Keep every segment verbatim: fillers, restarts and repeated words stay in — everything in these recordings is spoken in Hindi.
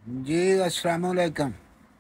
जी अस्सलाम वालेकुम।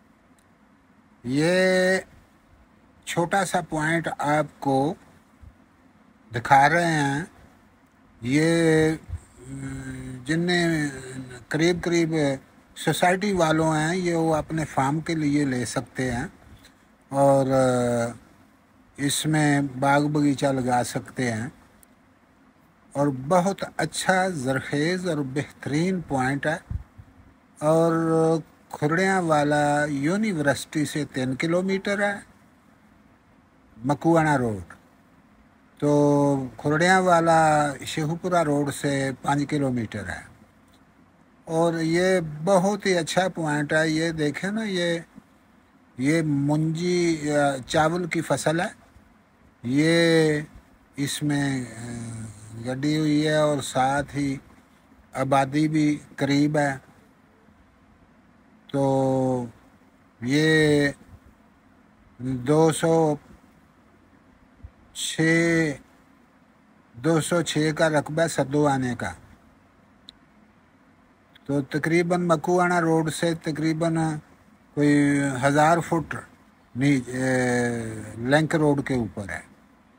ये छोटा सा पॉइंट आपको दिखा रहे हैं। ये अम, जिनने करीब करीब सोसाइटी वालों हैं, ये वो अपने फार्म के लिए ले सकते हैं और अ, इसमें बाग बगीचा लगा सकते हैं। और बहुत अच्छा ज़रखेज़ और बेहतरीन पॉइंट है। और खुर्डियाँ वाला यूनिवर्सिटी से तीन किलोमीटर है, मकुआना रोड। तो खुर्डियाँ वाला शेखुपुरा रोड से पाँच किलोमीटर है। और ये बहुत ही अच्छा पॉइंट है। ये देखें ना, ये ये मुंजी अ, चावल की फसल है। ये इसमें अ, गड्डी हुई है और साथ ही आबादी भी करीब है। तो ये दो सौ छः दो सौ छः का रकबा सद्दू आने का। तो तकरीबन मकुआना रोड से तकरीबन कोई हज़ार फुट नीचे लिंक रोड के ऊपर है।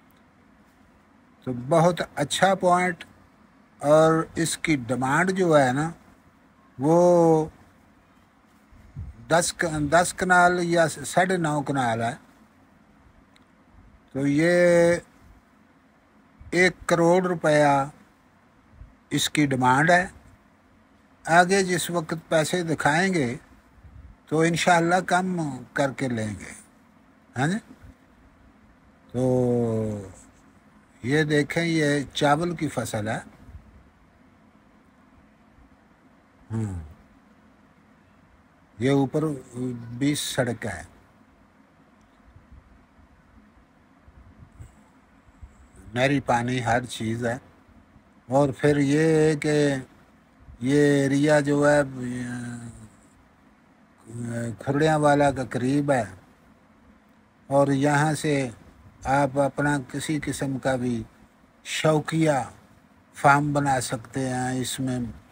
तो बहुत अच्छा पॉइंट। और इसकी डिमांड जो है ना, वो दस दस कनाल या साढ़े नौ कनाल है। तो ये एक करोड़ रुपया इसकी डिमांड है। आगे जिस वक्त पैसे दिखाएंगे तो इंशाल्लाह कम करके लेंगे। हाँ जी। तो ये देखें, ये चावल की फसल है। हम्म ये ऊपर बीस सड़क है। नहरी पानी हर चीज़ है। और फिर ये है कि ये एरिया जो है खुर्डियाँ वाला का करीब है। और यहाँ से आप अपना किसी किस्म का भी शौकिया फार्म बना सकते हैं। इसमें